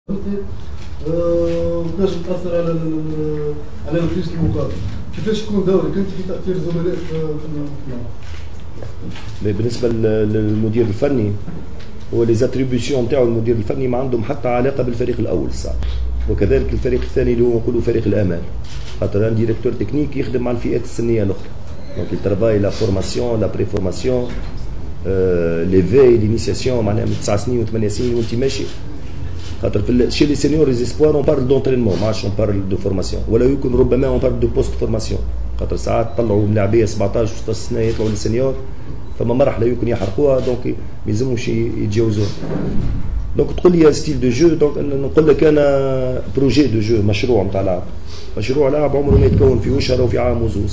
وتنجم تاثر على نتيجه المقابله. كيفاش يكون دورك انت في تاثير زملائك في الملعب؟ بالنسبه للمدير الفني هو لي زاتريبيسيون نتاعو المدير الفني ما عندهم حتى علاقه بالفريق الاول الصعب، وكذلك الفريق الثاني اللي هو نقولوا فريق الامال، خاطر ان ديريكتور تكنيك يخدم مع الفئات السنيه الاخرى، دونك الترافاي لا فورماسيون لا بري فورماسيون لي في لينيسياسيون معناها من 9 سنين و8 سنين وانت ماشي، خاطر في شي لي سينيور لي اسبوار اون بارل دونترينمون ما عادش اون بارل دو فورماسيون، ولا يمكن ربما اون بارل دو بوست فورماسيون، خاطر ساعات طلعوا ملاعبيه 17 و16 سنه يطلعوا للسينيور، فما مرحله يمكن يحرقوها دونك ما يلزموش يتجاوزوها. دونك تقول لي ستيل دو جو، دونك نقول لك انا بروجي دو جو، مشروع نتاع لعب، مشروع لعب عمره ما يتكون في وشهر وفي عام وزوز،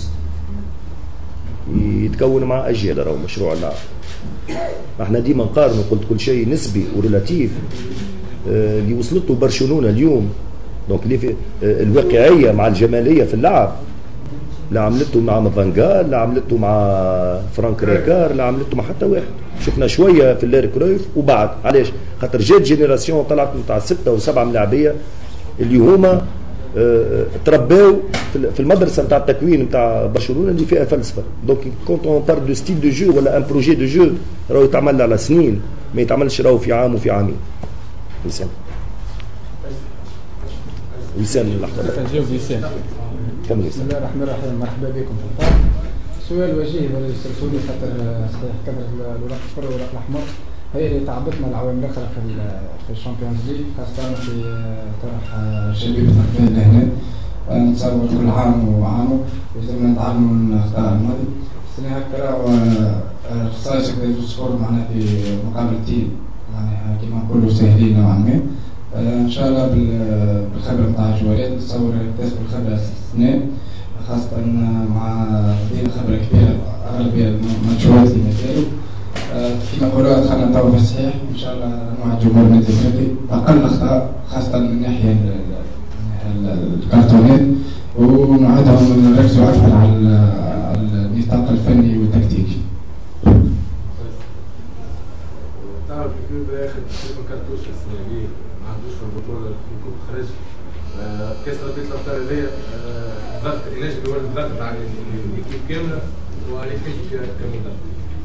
يتكون مع اجيال. راهو مشروع اللعب احنا ديما نقارنوا، قلت كل شيء نسبي وريلاتيف. اللي وصلته برشلونه اليوم دونك اللي في الواقعيه مع الجماليه في اللعب، لا عملته مع فانغال، لا عملته مع فرانك ريكار، لا عملته مع حتى واحد. شفنا شويه في اللير كرويف وبعد، علاش؟ خاطر جات جينيراسيون طلعت نتاع 6 و7 ملاعبيه اللي هما ترباو في المدرسه نتاع التكوين نتاع برشلونه اللي فيها فلسفه. دونك كونت اون بار دو ستيل دو جو ولا ان بروجي دو جو راهو يتعمل على سنين، ما يتعملش راهو في عام وفي عامين. وسام اللحظه نجاوب وسام. كمل. بسم الله الرحمن الرحيم، مرحبا بكم في القاع. سؤال وجيه ولا يسترسلوني خاطر صحيح كثر الورق الصفر والورق الاحمر هي اللي تعبتنا العوامل الاخرى في الشامبيونز ليج، خاصه في طرح شبيبه الأخبار لهنا. نتصور كل عام وعامه لازمنا نتعلموا من الاخطاء الماضي. السنه هكا خصائص الصفر معناها في مقابلتين معناها كيما نقولوا ساهلين نوعا ما. ان شاء الله بالخبره نتاع الجوالات نتصور يكتسبوا الخبره السنه، خاصه مع دينا خبره كبيره اغلبيه الماتشات اللي مثالوا. كيما نقولوا دخلنا توا في الصحيح ان شاء الله مع الجمهور النادي الافريقي اقل اخطاء خاصه من ناحيه الكرتونات، ونعودهم نركزوا اكثر على النطاق الفني والتكتيكي. تعرف كيف ياخذ كرتوش السنه دي ما عندوش في البطوله يكون خرج كاس رابطه الابطال هذايا ضغط ينجم يولد ضغط على الاكيب كامله وعليك كمدرب.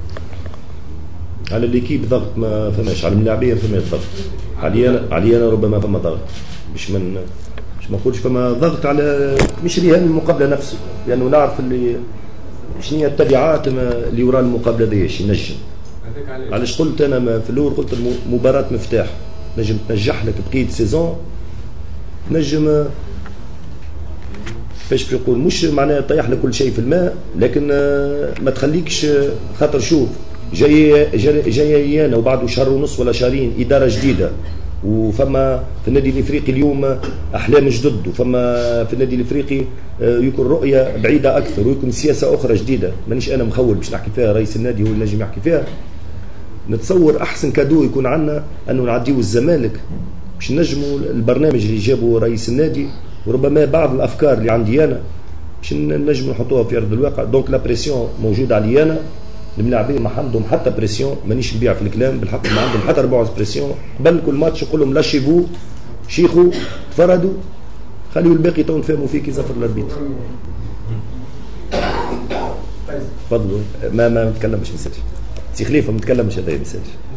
على الاكيب ضغط ما فماش، على الملاعبيه فما ضغط، علي انا ربما فما ضغط، مش ما نقولش فما ضغط على مش رهان المقابله نفسه، لانه نعرف اللي شنو هي التبعات اللي وراء المقابله ذي ايش ينجم. علاش قلت انا في الاول قلت المباراه مفتاح، نجم تنجح لك بقيه سيزون، نجم باش يقول مش معناها طيح لك كل شيء في الماء، لكن ما تخليكش. خاطر شوف جاي ايانا وبعد شهر ونص ولا شهرين اداره جديده، وفما في النادي الافريقي اليوم احلام جدد، وفما في النادي الافريقي يكون رؤيه بعيده اكثر، ويكون سياسه اخرى جديده. مانيش انا مخول باش نحكي فيها، رئيس النادي هو اللي نجم يحكي فيها. نتصور احسن كادو يكون عندنا انه نعديو الزمالك باش نجموا البرنامج اللي جابه رئيس النادي، وربما بعض الافكار اللي عندي انا باش نجموا نحطوها في ارض الواقع. دونك لا بريسيون موجوده علي انا، الملاعبين ما عندهم حتى بريسيون، مانيش نبيع في الكلام بالحق، ما عندهم حتى 4 بريسيون. قبل كل ماتش نقول لهم لاشيفو، شيخوا، تفردوا، خليوا الباقي تو نفهموا فيه كي زفر الاربيتر. تفضلوا. ما نتكلمش مساج سي خليفه، ما نتكلمش هذا مساج.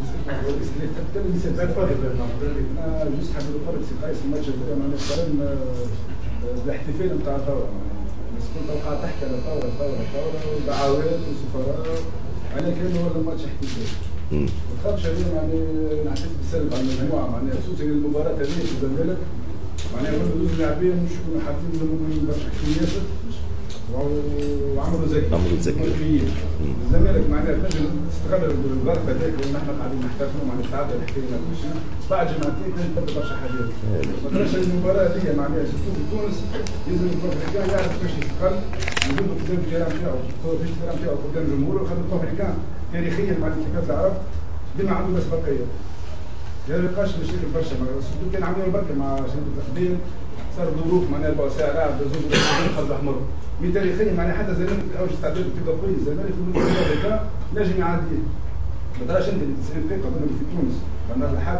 الاحتفال نتاع الثوره كنت توقع تحكي على ثوره ودعوات وسفراء، انا كان هو الماتش احتفال. ما تخافش عليه معناها نعتز بالسلب على المجموعه معناها، خصوصا المباراه هذه في الزمالك معناها كل زوج لاعبين مش يكونوا حاطين لهم برشا حكايات وعملوا زكي. الزمالك معناها تنجم تستغل الظرف هذاك اللي نحن قاعدين نحتفلوا معناها تعدى الحكايه بعد جمعتين تبدا برشا حاجات. ما تراش المباراه هذه معناها سورتو في تونس لازم الافريقيان يعرف كيفاش يستقل، يجوز قدام الجيران نتاعو، في الجيران نتاعو قدام جمهوره، خاطر الافريقيان تاريخيا معناها في كاس العرب ديما عنده اسبقيه. ما يبقاش مشاكل برشا، سورتو كان عاملين بركه مع شركه الاخبار صار ظروف معناها رؤساء لاعب زوج خلف احمر. من تاريخيا معناها حتى الزمالك في اوج استعداد تبدا قوي، الزمالك في المباراه نجم يعديه. ما تراش انت اللي 90 دقيقه ضمن في تونس، لان الحق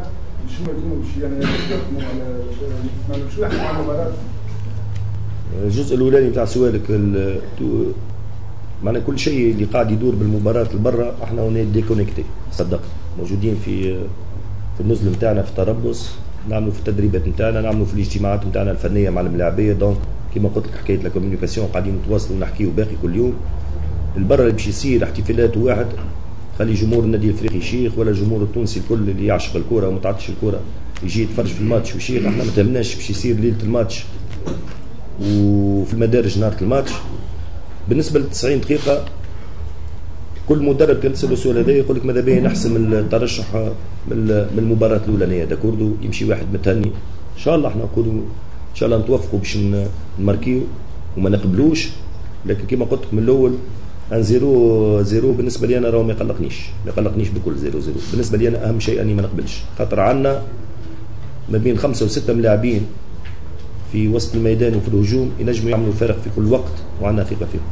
شنو يكونوا باش يعني يحكموا على شو يحكموا على المباراه؟ الجزء الاولاني نتاع سؤالك معناها كل شيء اللي قاعد يدور بالمباراه البرة احنا هنا ديكونيكتي صدق موجودين في النزل نتاعنا في التربص، نعملوا في التدريبات نتاعنا، نعملوا في الاجتماعات نتاعنا الفنيه مع الملاعبيه. دونك كما قلت لك حكايه الكوميونيكاسيون قاعدين نتواصلوا ونحكيوا باقي كل يوم. البرة اللي باش يصير احتفالات واحد خلي جمهور النادي الافريقي يشيخ ولا الجمهور التونسي الكل اللي يعشق الكره وما تعطش الكره يجي يتفرج في الماتش ويشيخ. احنا ما تهمناش باش يصير ليله الماتش وفي المدارج نهار الماتش. بالنسبه ل 90 دقيقه كل مدرب كان تسأله السؤال هذا يقول لك ماذا بيا نحسم الترشح من المباراه الاولانيه داكوردو يمشي واحد متهني. ان شاء الله احنا نقولوا ان شاء الله نتوافقوا باش نماركيو وما نقبلوش. لكن كما قلت لك من الاول ان 0-0 بالنسبه لي انا راهو ما يقلقنيش بكل 0-0. بالنسبه لي انا اهم شيء اني ما نقبلش، خاطر عندنا ما بين 5 و6 ملاعبين في وسط الميدان وفي الهجوم ينجموا يعملوا فارق في كل وقت وعندنا ثقه فيهم.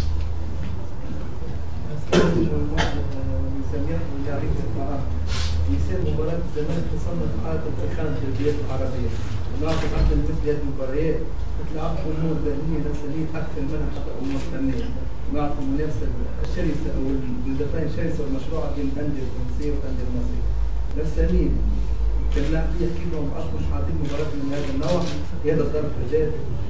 يصير مباراة الزمالك تصنف عادة اتخاذ البلاد العربية، ونعرف عندنا مثل هذه المباريات تلعب أمور ذهنية نفسانية أكثر منها حتى أمور فنية، ونعرف المنافسة الشرسة أو المدافعين الشرسة والمشروع بين الأندية التونسية والأندية المصرية. نفسانيا كان اللاعب يحكي لهم أصلا مش حاطين مباراة من هذا النوع هذا ضرب رجال.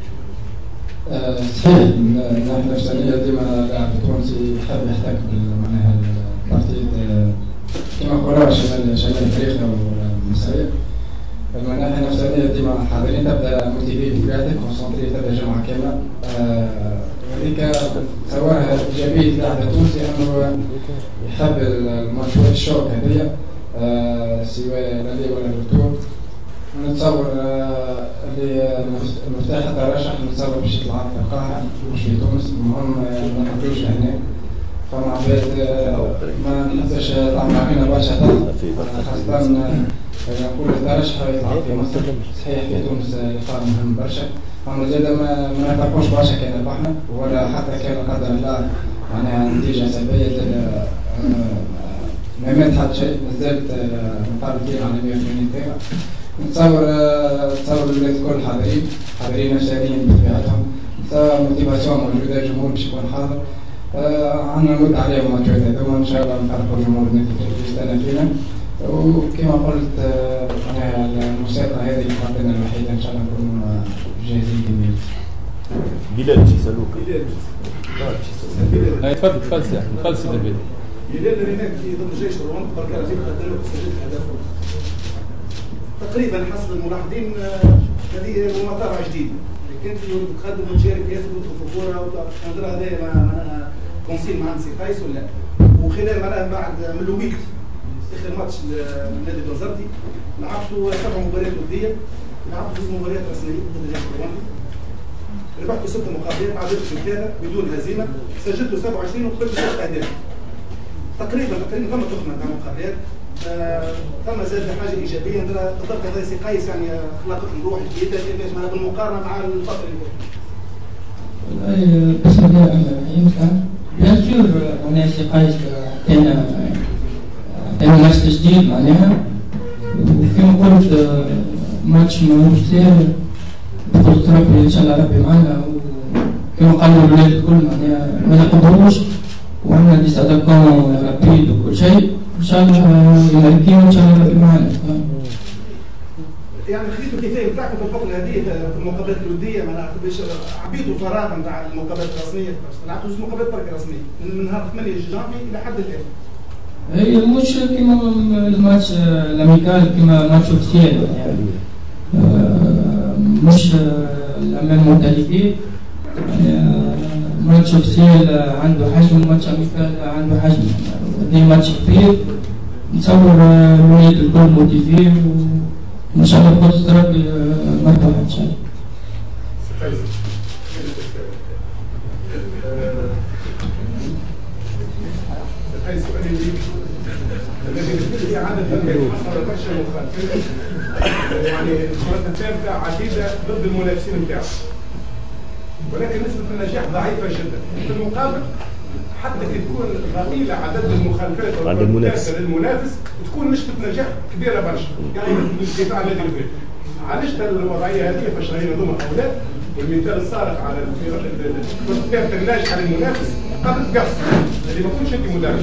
صحيح اللاعب نفسانية ديما اللاعب التونسي يحب يحتك معناها البارتيات كما قالوا شمال افريقيا والمصرية. المناحة النفسانية ديما حاضرين تبدا موتيفي بلادك كونسونتري تبدا جمعة كاملة. هذيك تصورها إيجابية اللاعب التونسي أنه يحب الماتشات الشوك هذيا سواء الالي ولا الرتور. نتصور اللي مفتاح الترشح نتصور باش يطلع في القاهرة مش في تونس. المهم ما نحطوش هنا فما عباد ما نحبش طعم علينا برشا ضغط، خاصة نقول الترشح يطلع في مصر. صحيح في تونس لقاء مهم برشا، أما زاد ما نفرحوش برشا كان ربحنا ولا حتى كان قدر الله معناها نتيجة سلبية زاد ما مات حتى شيء. مازالت مقابلتين على 180 دقيقة. نتصور الولاد الكل حاضرين نفسانيا بطبيعتهم. نتصور موتيفاسيون موجودة، الجمهور باش يكون حاضر. عندنا نرد عليهم الماتشات هذوما ان شاء الله نفرحوا الجمهور النادي يستنى فينا. وكما قلت معناها المسابقة هذه مقابلتنا الوحيدة ان شاء الله نكونوا جاهزين جميعا. بلال شي يسألوك. تفضل سيدي البلال. بلال هناك في ضد جيش روان بركة رجيب قدموا سجلت هدفهم. تقريبا حسب الملاحظين هذه مطابع جديدة. كنت تقدم وتشارك ياسر وتدخل في الكورة ونظرة هذايا معناها كونسيل مع نسي قيس ولا. وخلال معناها بعد من الويك اخر ماتش لنادي بنزرتي لعبتوا 7 مباريات ودية، لعبت 6 مباريات رسمية ضد الجيش الروندي. ربحتوا 6 مقابلات عددت في 3 بدون هزيمة، سجلتوا 27 وقبلتوا 6 أهداف. تقريبا ثم تخمة تاع مقابلات. ثم زاد حاجه ايجابيه قدرت هذا سي قيس يعني خلقت الروح الجديده كيفاش معناها بالمقارنه مع الفتره اللي فاتت. بسم الله الرحمن الرحيم. بيان سور معناها سي قيس عطانا نفس جديد معناها، وكما قلت ماتش ماهوش سهل. قلت ربي ان شاء الله ربي معنا، وكما قالوا الولاد الكل معناها ما نقدروش وعندنا دي ساتاكون رابيد وكل شيء. ان شاء الله يماركيو ان شاء الله ربي معنا. يعني خذيتوا الكفايه بتاعكم في الفتره هذه في المقابلات الوديه معناها باش عبيتوا الفراغ نتاع المقابلات الرسميه، لعبتوا 6 مقابلات برك رسميه من نهار 8 جانفي الى حد الان. هي مش كيما الماتش الاميكال كيما ماتش اوفيسيال يعني مش لا ميم مونتاليتي. ماتش اوفيسيال عنده حجم وماتش اميكال عنده حجم. دي ماتش كبير. نتصور الولاد الكل موتيفي وان شاء الله بقدرة ربي مربح ان شاء الله. السؤال الذي عدد يعني المباريات الثابته عديده ضد المنافسين بتاعه، ولكن نسبه النجاح ضعيفه جدا. في المقابل حتى تكون ضئيله عدد المخالفات عند المنافس للمنافس تكون نسبه نجاح كبيره برشا، يعني بالقطاع الذي يفيد. علاش الوضعيه هذه فاش راهينا ضمن اولاد والمثال الصارخ على الثابته الناجحه للمنافس قبل تقص اللي ما تكونش انت مدرب.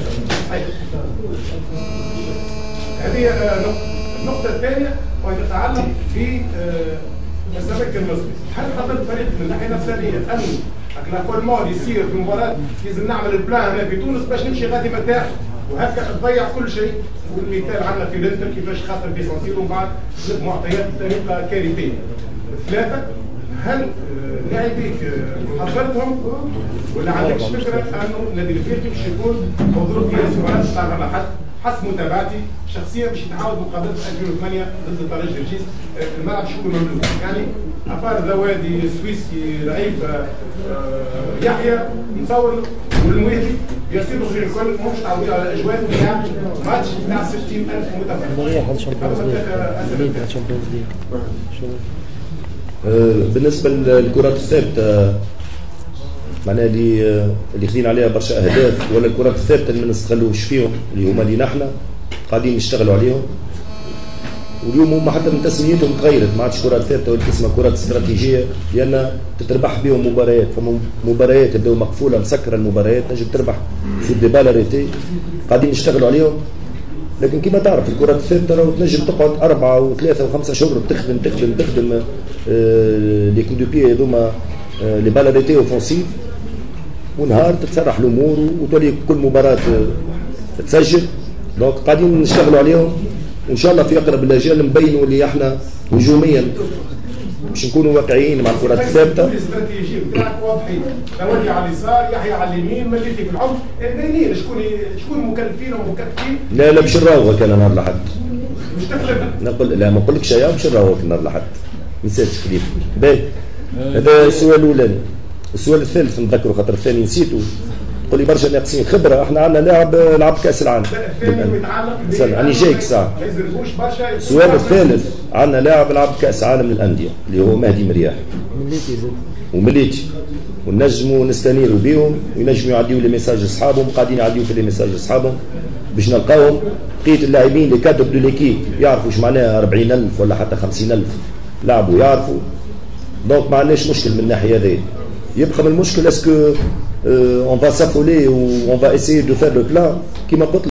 هذه النقطه الثانيه وهي تتعلق في مسامك المصري. هل خطط فريق من الناحيه النفسانيه انه اكلافورمون يصير في مباراه لازم نعمل البلان هنا في تونس باش نمشي غادي مرتاح وهكا تضيع كل شيء. والمثال عندنا في الانتر كيفاش خاطر في سانسيرو ومن بعد معطيات بطريقه كارثيه. ثلاثه، هل لاعبيك حضرتهم ولا عندكش فكره انه النادي الافريقي باش يكون حضور في مباراه تاع على حد حسب متابعتي شخصيا باش يتعاود مقابله 2008 ضد الترجي الجيش الملعب شكون مملوك، يعني افار ذوادي سويسي رعيف يحيى نتصور والمويتي يصيروا في الكل مش تعودين على الاجواء نتاع ماتش نتاع 60000 متفرج. بالنسبه للكرات الثابته معناها اللي خذين عليها برشا اهداف ولا الكرات الثابته اللي ما نستغلوش فيهم اللي هما اللي نحن قاعدين نشتغلوا عليهم. واليوم هما حتى من تسميتهم تغيرت، ما عادش كرات ثابته ولا اسمها كرات استراتيجيه لان تتربح بهم مباريات. فما مباريات تبداو مقفوله مسكره المباريات تنجم تربح في دي بالاريتي قاعدين نشتغلوا عليهم. لكن كما تعرف الكرات الثابته راهو تنجم تقعد 4 و3 و5 شهور تخدم لي كو دو بي هذوما لي بالاريتي اوفونسيف ونهار تتسرح الامور وتولي كل مباراه تسجل. دونك قاعدين نشتغلوا عليهم وان شاء الله في اقرب الاجال نبينوا اللي احنا هجوميا باش نكونوا واقعيين مع الكرات الثابته. الاستراتيجيه بتاعك واضحين، تولي على اليسار يحيى على اليمين مليتي في العمق باينين شكون مكلفين ومكتفين. لا باش نراوغ كان نهار لحد مش تكلفنا نقول لا ما نقولكش يا باش نراوغ نهار لحد ما نساش تكليف. باهي هذا السؤال الاولاني. السؤال الثالث نذكره خاطر الثاني نسيته. تقول لي برشا ناقصين خبره، احنا عندنا لاعب لعب كاس العالم. راني جايك ساعه. السؤال الثالث عندنا لاعب لعب كاس عالم للانديه اللي هو مهدي مرياح. ومليتي ونجموا نستنيروا بهم وينجموا يعديوا لي ميساج لاصحابهم قاعدين يعديوا في لي ميساج لاصحابهم باش نلقاوهم. بقيه اللاعبين لي كادر دو ليكيب يعرفوا واش معناها 40,000 ولا حتى 50,000 لاعبوا يعرفوا. دونك ما عندناش مشكل من الناحيه هذه. يبقى من المشكل اسكو on va s'affoler ou on va essayer de faire le plan كما قلت